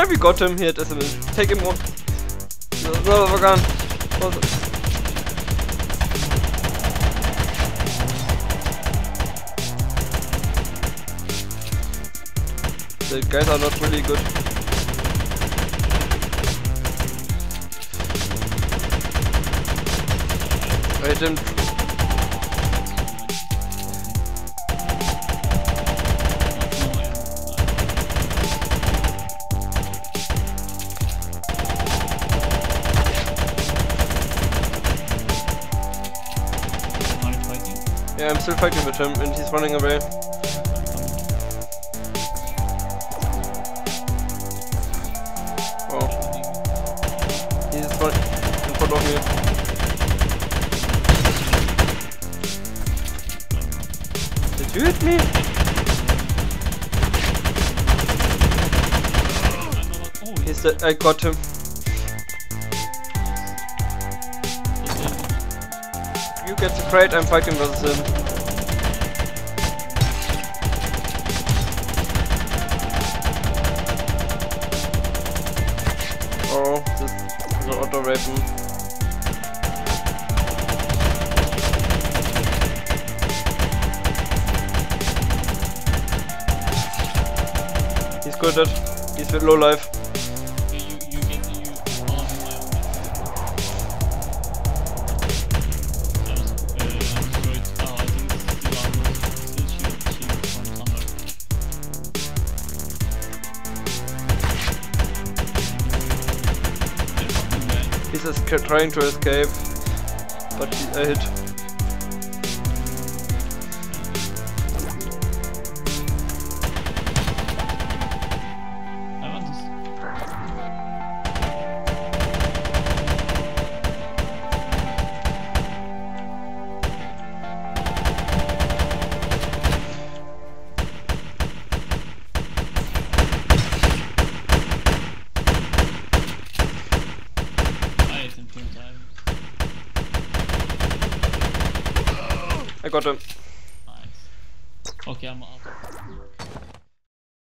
Yeah, we got him. He had SMS. Take him on. No, we're gone. The guys are not really good. I didn't. Yeah, I'm still fighting with him and he's running away. Oh. He's in front of me. Did you hit me? He's dead. I got him. You get the crate, I'm fighting versus him. Oh, this is an auto weapon. He's good at. He's with low life. He's trying to escape, but I hit. I want this. I got him. Nice. Okay, I'm out.